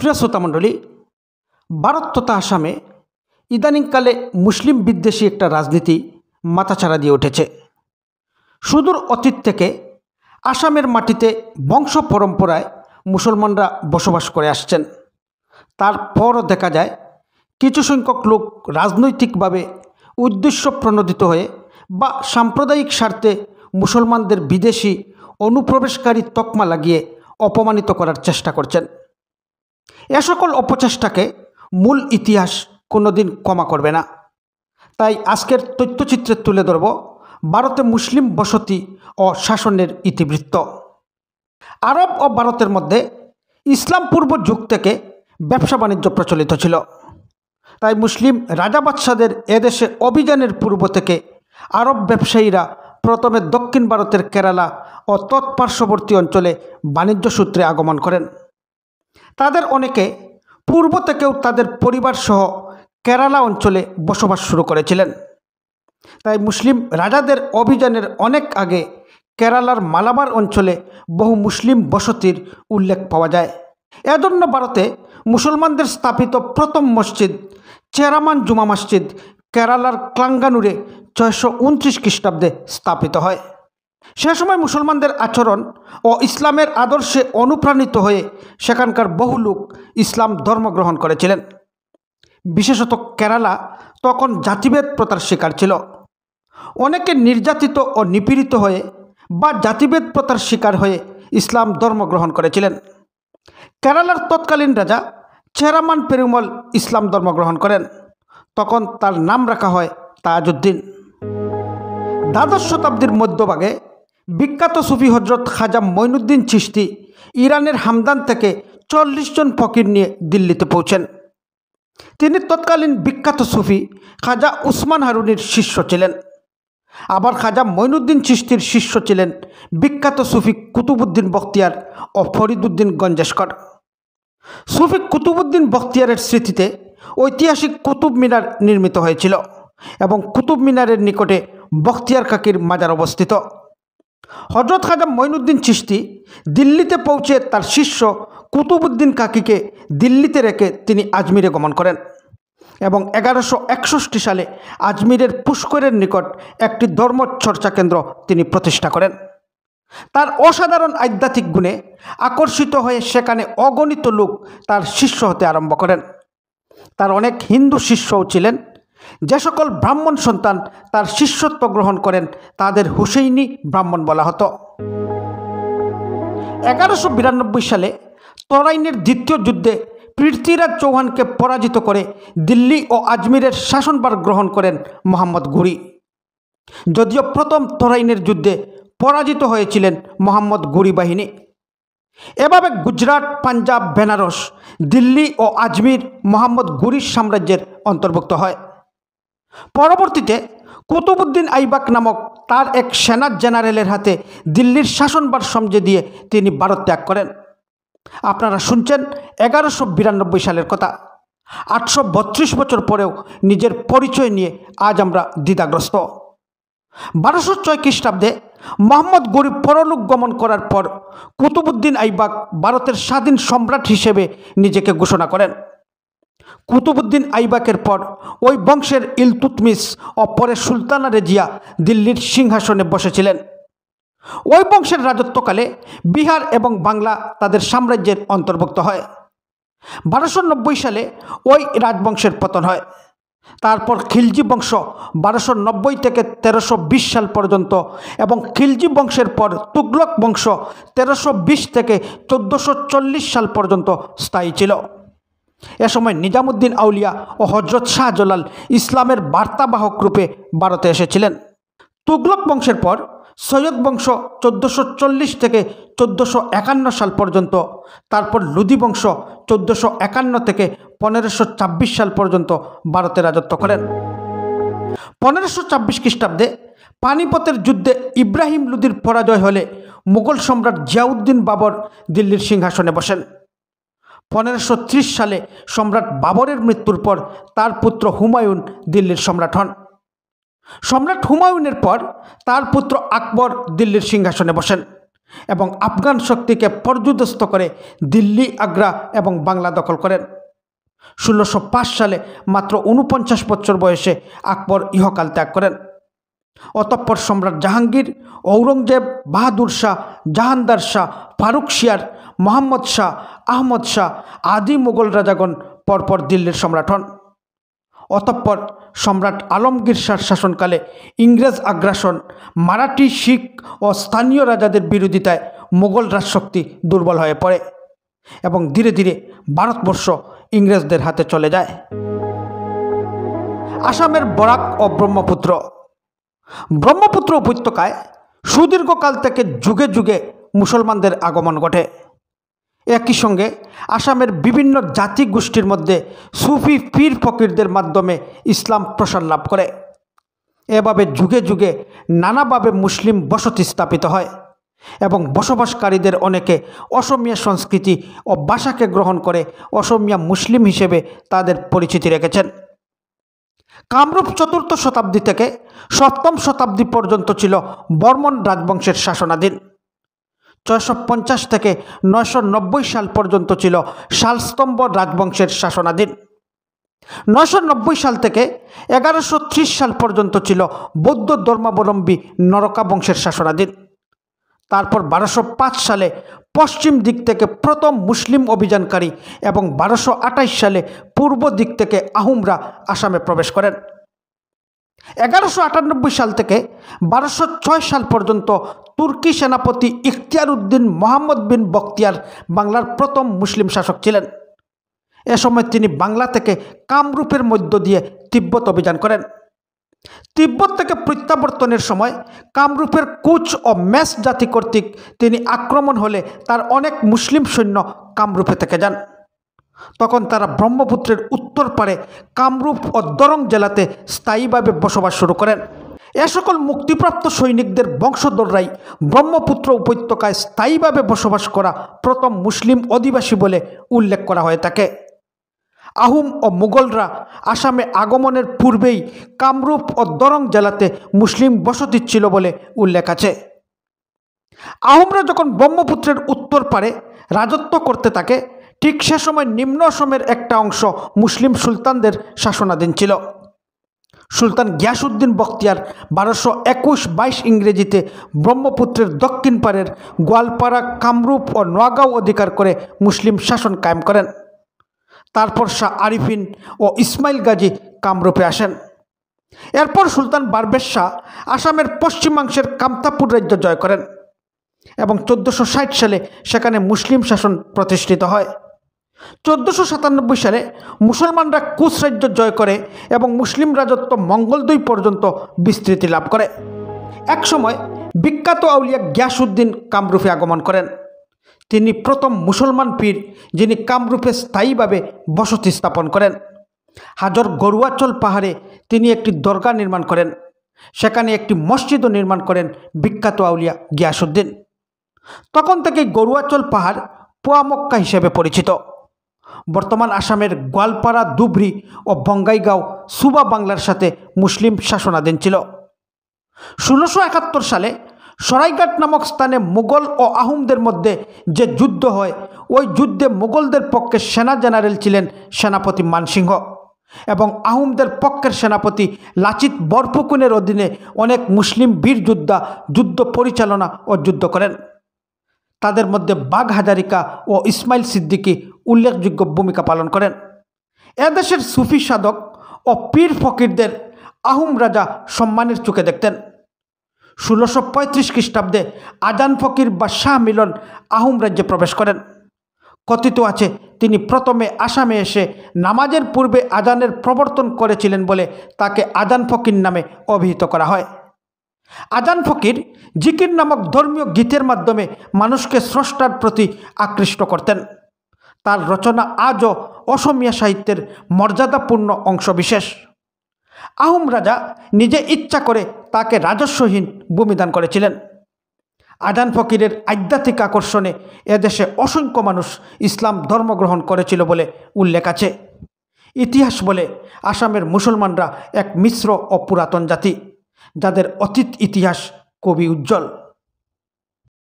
প্রিয় শ্রোতামণ্ডলী, ভারত তথা আসামে ইদানিংকালে মুসলিম বিদ্বেষী একটা রাজনীতি মাথাচাড়া দিয়ে উঠেছে। সুদূর অতীত থেকে আসামের মাটিতে বংশ পরম্পরায় মুসলমানরা বসবাস করে আসছেন। তারপরও দেখা যায় কিছু সংখ্যক লোক রাজনৈতিকভাবে উদ্দেশ্য প্রণোদিত হয়ে বা সাম্প্রদায়িক স্বার্থে মুসলমানদের বিদেশি অনুপ্রবেশকারী তকমা লাগিয়ে অপমানিত করার চেষ্টা করছেন। এ সকল অপচেষ্টাকে মূল ইতিহাস কোনোদিন ক্ষমা করবে না। তাই আজকের তথ্যচিত্রে তুলে ধরব ভারতে মুসলিম বসতি ও শাসনের ইতিবৃত্ত। আরব ও ভারতের মধ্যে ইসলাম পূর্ব যুগ থেকে ব্যবসা বাণিজ্য প্রচলিত ছিল। তাই মুসলিম রাজা বাদশাদের এদেশে অভিযানের পূর্ব থেকে আরব ব্যবসায়ীরা প্রথমে দক্ষিণ ভারতের কেরালা ও তৎপার্শ্ববর্তী অঞ্চলে বাণিজ্য সূত্রে আগমন করেন। তাদের অনেকে পূর্ব থেকেও তাদের পরিবার সহ কেরালা অঞ্চলে বসবাস শুরু করেছিলেন। তাই মুসলিম রাজাদের অভিযানের অনেক আগে কেরালার মালাবার অঞ্চলে বহু মুসলিম বসতির উল্লেখ পাওয়া যায়। এজন্য ভারতে মুসলমানদের স্থাপিত প্রথম মসজিদ চেরামান জুমা মসজিদ কেরালার ক্লাঙ্গানুরে 629 খ্রিস্টাব্দে স্থাপিত হয়। সে সময় মুসলমানদের আচরণ ও ইসলামের আদর্শে অনুপ্রাণিত হয়ে সেখানকার বহু লোক ইসলাম ধর্ম গ্রহণ করেছিলেন। বিশেষত কেরালা তখন জাতিভেদ প্রথার শিকার ছিল। অনেকে নির্যাতিত ও নিপীড়িত হয়ে বা জাতিভেদ প্রথার শিকার হয়ে ইসলাম ধর্ম গ্রহণ করেছিলেন। কেরালার তৎকালীন রাজা চেরামান পেরুমল ইসলাম ধর্ম গ্রহণ করেন। তখন তার নাম রাখা হয় তাজউদ্দিন। দ্বাদশ শতাব্দীর মধ্যভাগে বিখ্যাত সুফি হজরত খাজা মঈনুদ্দিন চিশতি ইরানের হামদান থেকে 40 জন ফকির নিয়ে দিল্লিতে পৌঁছেন। তিনি তৎকালীন বিখ্যাত সুফি খাজা উসমান হারুনির শিষ্য ছিলেন। আবার খাজা মঈনুদ্দিন চিশতির শিষ্য ছিলেন বিখ্যাত সুফি কুতুবউদ্দিন বখতিয়ার ও ফরিদউদ্দিন গঞ্জেশকর। সুফি কুতুবউদ্দিন বখতিয়ারের স্মৃতিতে ঐতিহাসিক কুতুব মিনার নির্মিত হয়েছিল এবং কুতুব মিনারের নিকটে বখতিয়ার কাকির মাজার অবস্থিত। হজরত খাজা মঈনুদ্দিন চিশতি দিল্লিতে পৌঁছে তার শিষ্য কুতুবউদ্দিন কাকিকে দিল্লিতে রেখে তিনি আজমিরে গমন করেন এবং 1161 সালে আজমিরের পুষ্করের নিকট একটি ধর্ম চর্চা কেন্দ্র তিনি প্রতিষ্ঠা করেন। তার অসাধারণ আধ্যাত্মিক গুণে আকর্ষিত হয়ে সেখানে অগণিত লোক তার শিষ্য হতে আরম্ভ করেন। তার অনেক হিন্দু শিষ্যও ছিলেন। যে সকল ব্রাহ্মণ সন্তান তার শিষ্যত্ব গ্রহণ করেন তাদের হুসেইনি ব্রাহ্মণ বলা হতো। 1192 সালে তরাইনের দ্বিতীয় যুদ্ধে পৃথ্বীরাজ চৌহানকে পরাজিত করে দিল্লি ও আজমিরের শাসনভার গ্রহণ করেন মোহাম্মদ ঘুরি। যদিও প্রথম তরাইনের যুদ্ধে পরাজিত হয়েছিলেন মোহাম্মদ ঘুরি বাহিনী। এভাবে গুজরাট, পাঞ্জাব, বেনারস, দিল্লি ও আজমির মোহাম্মদ ঘুরির সাম্রাজ্যের অন্তর্ভুক্ত হয়। পরবর্তীতে কুতুবউদ্দিন আইবাক নামক তার এক সেনা জেনারেলের হাতে দিল্লির শাসনভার সমঝে দিয়ে তিনি ভারত ত্যাগ করেন। আপনারা শুনছেন 1192 সালের কথা। 832 বছর পরেও নিজের পরিচয় নিয়ে আজ আমরা দ্বিধাগ্রস্ত। 1206 খ্রিস্টাব্দে মোহাম্মদ ঘুরি পরলোক গমন করার পর কুতুবউদ্দিন আইবাক ভারতের স্বাধীন সম্রাট হিসেবে নিজেকে ঘোষণা করেন। কুতুবউদ্দিন আইবাকের পর ওই বংশের ইলতুৎমিশ ও পরে সুলতানা রেজিয়া দিল্লির সিংহাসনে বসেছিলেন। ওই বংশের রাজত্বকালে বিহার এবং বাংলা তাদের সাম্রাজ্যের অন্তর্ভুক্ত হয়। 1290 সালে ওই রাজবংশের পতন হয়। তারপর খিলজি বংশ 1290 থেকে 1320 সাল পর্যন্ত এবং খিলজি বংশের পর তুগলক বংশ 1320 থেকে 1440 সাল পর্যন্ত স্থায়ী ছিল। এ সময় নিজামুদ্দিন আউলিয়া ও হজরত শাহজালাল ইসলামের বার্তাবাহক রূপে ভারতে এসেছিলেন। তুগলক বংশের পর সৈয়দ বংশ 1440 থেকে 1451 সাল পর্যন্ত, তারপর লুদি বংশ 1451 থেকে 1526 সাল পর্যন্ত ভারতে রাজত্ব করেন। 1526 খ্রিস্টাব্দে পানিপতের যুদ্ধে ইব্রাহিম লুদির পরাজয় হলে মুঘল সম্রাট জিয়াউদ্দিন বাবর দিল্লির সিংহাসনে বসেন। 1530 সালে সম্রাট বাবরের মৃত্যুর পর তার পুত্র হুমায়ুন দিল্লির সম্রাট হন। সম্রাট হুমায়ুনের পর তার পুত্র আকবর দিল্লির সিংহাসনে বসেন। এবং আফগান শক্তিকে পর্যুদস্ত করে দিল্লি, আগ্রা এবং বাংলা দখল করেন। 1605 সালে মাত্র 49 বছর বয়সে আকবর ইহকাল ত্যাগ করেন। অতঃপর সম্রাট জাহাঙ্গীর, ঔরঙ্গজেব, বাহাদুর শাহ, জাহানদার শাহ, ফারুক শিয়ার, মোহাম্মদ শাহ, আহমদ শাহ আদি মুঘল রাজাগণ পরপর দিল্লির সম্রাট হন। অতঃপর সম্রাট আলমগীর শাহর শাসনকালে ইংরেজ আগ্রাসন, মারাঠি, শিখ ও স্থানীয় রাজাদের বিরোধিতায় মুঘল রাজশক্তি দুর্বল হয়ে পড়ে এবং ধীরে ধীরে ভারতবর্ষ ইংরেজদের হাতে চলে যায়। আসামের বরাক ও ব্রহ্মপুত্র। ব্রহ্মপুত্র উপত্যকায় সুদীর্ঘকাল থেকে যুগে যুগে মুসলমানদের আগমন ঘটে। একই সঙ্গে আসামের বিভিন্ন জাতি গোষ্ঠীর মধ্যে সুফি পীর ফকিরদের মাধ্যমে ইসলাম প্রসার লাভ করে। এভাবে যুগে যুগে নানাভাবে মুসলিম বসতি স্থাপিত হয় এবং বসবাসকারীদের অনেকে অসমীয়া সংস্কৃতি ও ভাষাকে গ্রহণ করে অসমীয়া মুসলিম হিসেবে তাদের পরিচিতি রেখেছেন। কামরূপ 4th শতাব্দী থেকে 7ম শতাব্দী পর্যন্ত ছিল বর্মন রাজবংশের শাসনাধীন। 650 থেকে 990 সাল পর্যন্ত ছিল শালস্তম্ভ রাজবংশের শাসনাধীন। 990 সাল থেকে 1130 সাল পর্যন্ত ছিল বৌদ্ধ ধর্মাবলম্বী নরকা বংশের শাসনাধীন। তারপর 1205 সালে পশ্চিম দিক থেকে প্রথম মুসলিম অভিযানকারী এবং 1228 সালে পূর্ব দিক থেকে আহুমরা আসামে প্রবেশ করেন। 1198 সাল থেকে 1206 সাল পর্যন্ত তুর্কি সেনাপতি ইখতিয়ার উদ্দিন মোহাম্মদ বিন বখতিয়ার বাংলার প্রথম মুসলিম শাসক ছিলেন। এ সময় তিনি বাংলা থেকে কামরূপের মধ্য দিয়ে তিব্বত অভিযান করেন। তিব্বত থেকে প্রত্যাবর্তনের সময় কামরূপের কুচ ও মেস জাতি কর্তৃক তিনি আক্রমণ হলে তার অনেক মুসলিম সৈন্য কামরূপে থেকে যান। তখন তারা ব্রহ্মপুত্রের উত্তর পারে কামরূপ ও দরং জেলাতে স্থায়ীভাবে বসবাস শুরু করেন। এ সকল মুক্তিপ্রাপ্ত সৈনিকদের বংশধররাই ব্রহ্মপুত্র উপত্যকায় স্থায়ীভাবে বসবাস করা প্রথম মুসলিম অধিবাসী বলে উল্লেখ করা হয়ে থাকে। আহুম ও মুঘলরা আসামে আগমনের পূর্বেই কামরূপ ও দরং জেলাতে মুসলিম বসতি ছিল বলে উল্লেখ আছে। আহুমরা যখন ব্রহ্মপুত্রের উত্তর পারে রাজত্ব করতে থাকে, ঠিক সে সময় নিম্ন অসমের একটা অংশ মুসলিম সুলতানদের শাসনাধীন ছিল। সুলতান গিয়াসউদ্দিন বখতিয়ার 1221-22 ইংরেজিতে ব্রহ্মপুত্রের দক্ষিণ পারের গোয়ালপাড়া, কামরূপ ও নোয়াগাঁও অধিকার করে মুসলিম শাসন কায়েম করেন। তারপর শাহ আরিফিন ও ইসমাইল গাজী কামরূপে আসেন। এরপর সুলতান পারভেজ শাহ আসামের পশ্চিমাংশের কামতাপুর রাজ্য জয় করেন এবং 1460 সালে সেখানে মুসলিম শাসন প্রতিষ্ঠিত হয়। 1497 সালে মুসলমানরা কুচ রাজ্য জয় করে এবং মুসলিম রাজত্ব মঙ্গলদৈ পর্যন্ত বিস্তৃতি লাভ করে। একসময় বিখ্যাত আউলিয়া গিয়াসউদ্দিন কামরূপে আগমন করেন। তিনি প্রথম মুসলমান পীর যিনি কামরূপে স্থায়ীভাবে বসতি স্থাপন করেন। হাজর গরুয়াচল পাহাড়ে তিনি একটি দরগা নির্মাণ করেন। সেখানে একটি মসজিদও নির্মাণ করেন বিখ্যাত আউলিয়া গিয়াসউদ্দিন। তখন থেকে গরুয়াচল পাহাড় পোয়ামক্কা হিসেবে পরিচিত। বর্তমান আসামের গোয়ালপাড়া, ধুবড়ী ও বঙ্গাইগাঁও সুবা বাংলার সাথে মুসলিম শাসনাধীন ছিল। 1671 সালে সরাইঘাট নামক স্থানে মুঘল ও আহুমদের মধ্যে যে যুদ্ধ হয়, ওই যুদ্ধে মুঘলদের পক্ষে সেনা জেনারেল ছিলেন সেনাপতি মানসিংহ এবং আহুমদের পক্ষের সেনাপতি লাচিত বরফুকনের অধীনে অনেক মুসলিম বীর যোদ্ধা যুদ্ধ পরিচালনা ও যুদ্ধ করেন। তাদের মধ্যে বাঘ হাজারিকা ও ইসমাইল সিদ্দিকী উল্লেখযোগ্য ভূমিকা পালন করেন। এদেশের সুফি সাধক ও পীর ফকিরদের আহুম রাজা সম্মানের চোখে দেখতেন। 1635 খ্রিস্টাব্দে আজান ফকির বা শাহ মিলন আহুম রাজ্যে প্রবেশ করেন। কথিত আছে তিনি প্রথমে আসামে এসে নামাজের পূর্বে আজানের প্রবর্তন করেছিলেন বলে তাকে আজান ফকির নামে অভিহিত করা হয়। আজান ফকির জিকির নামক ধর্মীয় গীতের মাধ্যমে মানুষকে স্রষ্টার প্রতি আকৃষ্ট করতেন। তার রচনা আজও অসমীয়া সাহিত্যের মর্যাদাপূর্ণ অংশবিশেষ। আহুম রাজা নিজে ইচ্ছা করে তাকে রাজস্বহীন ভূমিদান করেছিলেন। আজান ফকিরের আধ্যাত্মিক আকর্ষণে এদেশে অসংখ্য মানুষ ইসলাম ধর্ম গ্রহণ করেছিল বলে উল্লেখ আছে। ইতিহাস বলে আসামের মুসলমানরা এক মিশ্র ও পুরাতন জাতি, যাদের অতীত ইতিহাস খুবই উজ্জ্বল।